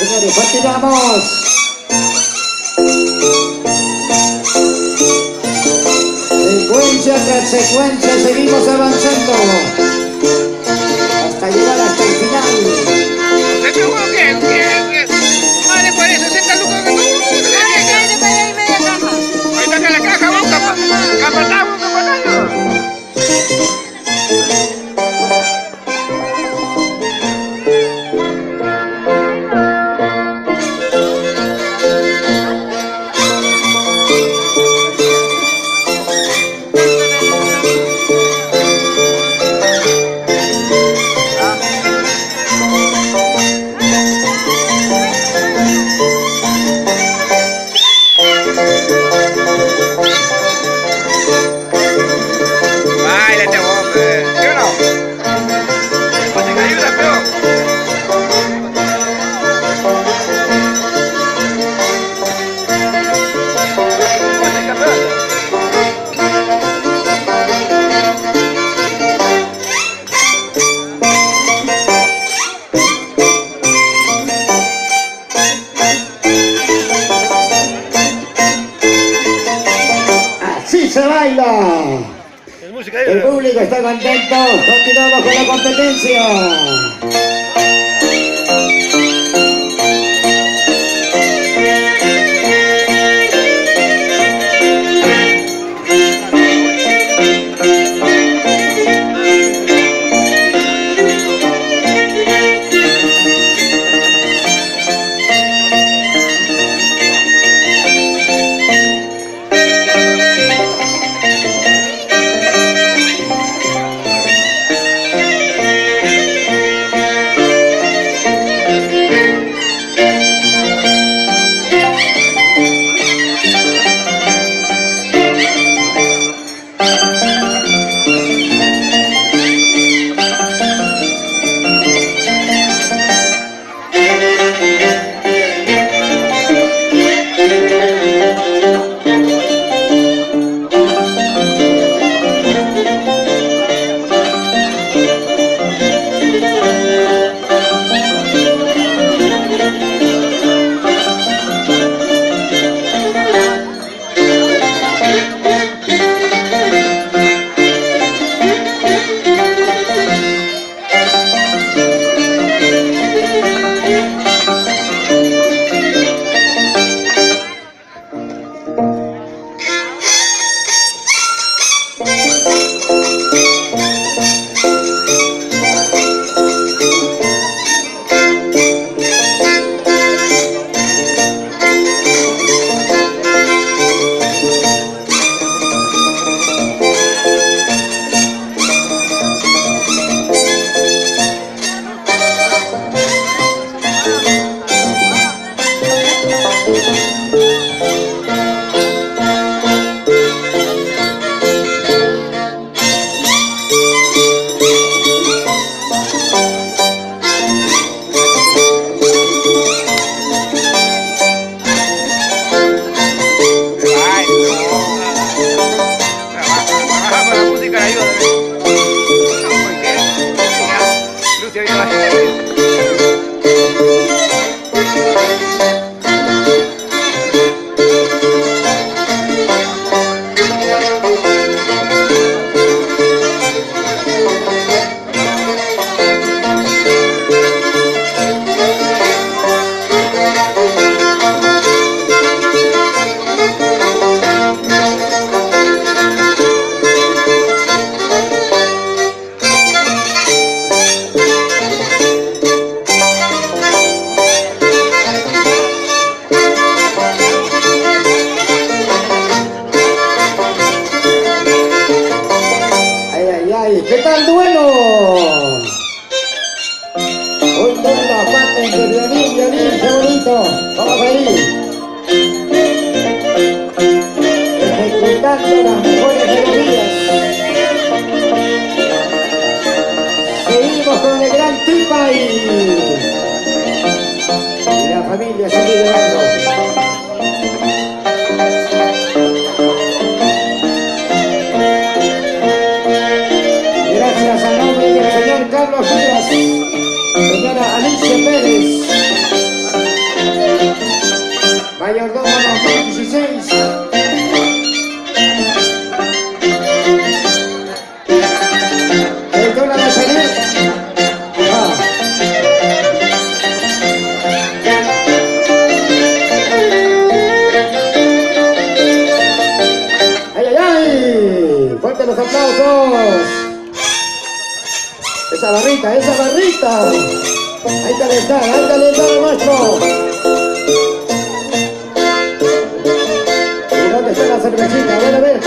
señores, continuamos. Secuencia tras secuencia, seguimos avanzando hasta llegar hasta el final. Vale, por eso, 60 lucas. Ahí saca la caja, vamos, capatamos, capatamos. Se baila. El público está contento. Continuamos con la competencia. ¿Qué tal, duelo? Hoy toda la parte de violín, qué bonito. Vamos ahí. Ejecutando las mejores melodías. Seguimos con el gran Tipa y la familia sigue llorando. Carlos Díaz, señora Alicia Pérez, los aplausos. Esa barrita, esa barrita. Hay que alentar el maestro. ¿Y dónde está la cervecita? A ver, a ver.